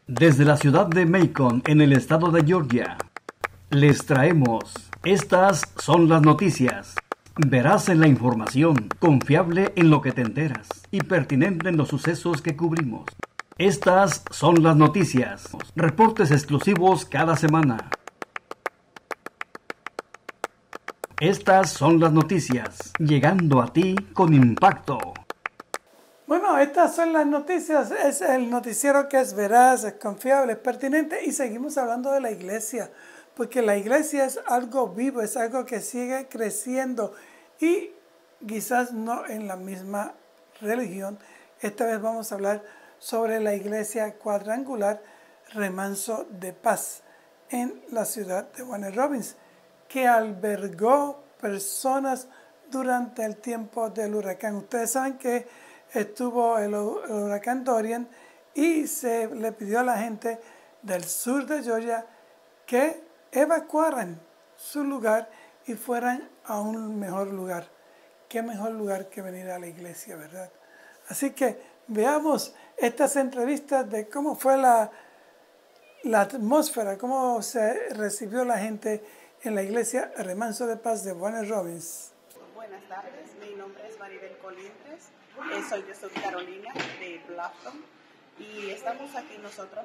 Desde la ciudad de Macon, en el estado de Georgia, les traemos Estas son las noticias. Verás en la información, confiable en lo que te enteras y pertinente en los sucesos que cubrimos. Estas son las noticias. Reportes exclusivos cada semana. Estas son las noticias, llegando a ti con impacto. Bueno, estas son las noticias, es el noticiero que es veraz, es confiable, es pertinente y seguimos hablando de la iglesia, porque la iglesia es algo vivo, es algo que sigue creciendo y quizás no en la misma religión. Esta vez vamos a hablar sobre la iglesia cuadrangular Remanso de Paz en la ciudad de Warner Robins, que albergó personas durante el tiempo del huracán. Ustedes saben que estuvo el huracán Dorian y se le pidió a la gente del sur de Georgia que evacuaran su lugar y fueran a un mejor lugar. Qué mejor lugar que venir a la iglesia, ¿verdad? Así que veamos estas entrevistas de cómo fue la atmósfera, cómo se recibió la gente en la iglesia Remanso de Paz de Warner Robins. Buenas tardes, mi nombre es Maribel Colindres, soy de South Carolina, de Bluffton, y estamos aquí nosotros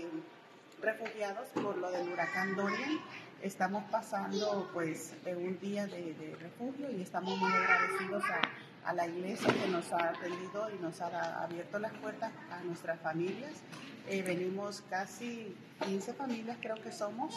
refugiados por lo del huracán Dorian. Estamos pasando pues un día de refugio y estamos muy agradecidos a la iglesia que nos ha atendido y nos ha abierto las puertas a nuestras familias. Venimos casi 15 familias, creo que somos.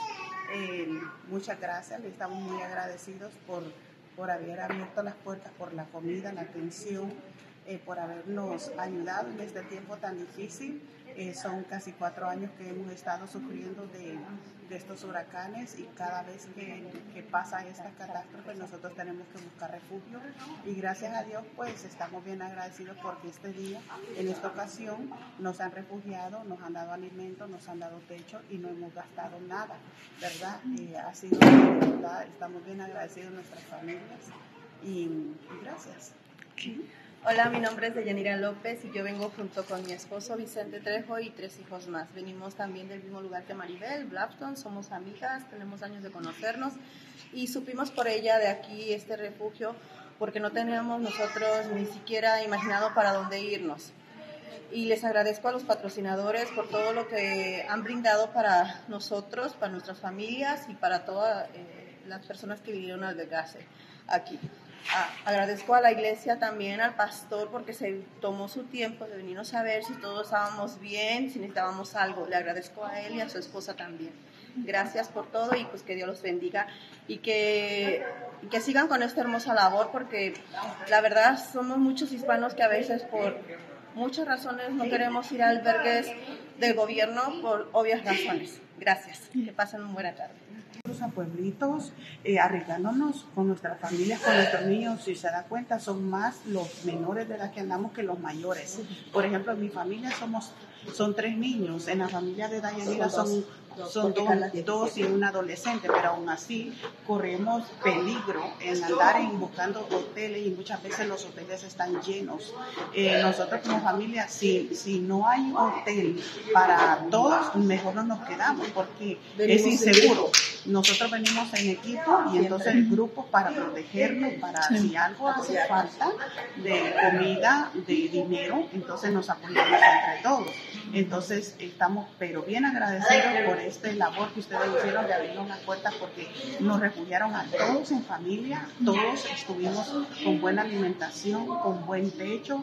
Muchas gracias, le estamos muy agradecidos por haber abierto las puertas, por la comida, la atención, por habernos ayudado en este tiempo tan difícil. Son casi 4 años que hemos estado sufriendo de estos huracanes y cada vez que pasa esta catástrofe nosotros tenemos que buscar refugio y gracias a Dios pues estamos bien agradecidos porque este día, en esta ocasión, nos han refugiado, nos han dado alimento, nos han dado techo y no hemos gastado nada, ¿verdad? Ha sido, ¿verdad? Estamos bien agradecidos nuestras familias y gracias. Hola, mi nombre es Deyanira López y yo vengo junto con mi esposo Vicente Trejo y 3 hijos más. Venimos también del mismo lugar que Maribel, Bluffton, somos amigas, tenemos años de conocernos y supimos por ella de aquí este refugio porque no teníamos nosotros ni siquiera imaginado para dónde irnos. Y les agradezco a los patrocinadores por todo lo que han brindado para nosotros, para nuestras familias y para todas las personas que vinieron a albergarse aquí. Agradezco a la iglesia también, al pastor, porque se tomó su tiempo de venirnos a ver si todos estábamos bien, si necesitábamos algo. Le agradezco a él y a su esposa también. Gracias por todo y pues que Dios los bendiga y que sigan con esta hermosa labor, porque la verdad somos muchos hispanos que a veces por muchas razones no queremos ir a albergues del gobierno por obvias razones. Gracias. Que pasen una buena tarde. A pueblitos, arreglándonos con nuestras familias, con nuestros niños. Si se da cuenta, son más los menores de edad que andamos que los mayores. Por ejemplo, en mi familia son 3 niños, en la familia de Dayanira son 2 y un adolescente, pero aún así corremos peligro en andar buscando hoteles y muchas veces los hoteles están llenos. Nosotros como familia, si no hay hotel para todos, mejor no nos quedamos porque es inseguro. Nosotros venimos en equipo y entonces el grupo para protegernos, para si algo hace falta de comida, de dinero, entonces nos apoyamos entre todos. Entonces estamos pero bien agradecidos por esta labor que ustedes hicieron de abrir las puertas porque nos refugiaron a todos en familia, todos estuvimos con buena alimentación, con buen techo,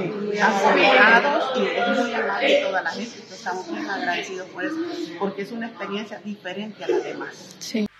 apoyados y es muy amable toda la gente. Entonces estamos bien agradecidos por eso porque es una experiencia diferente a las demás. Sí.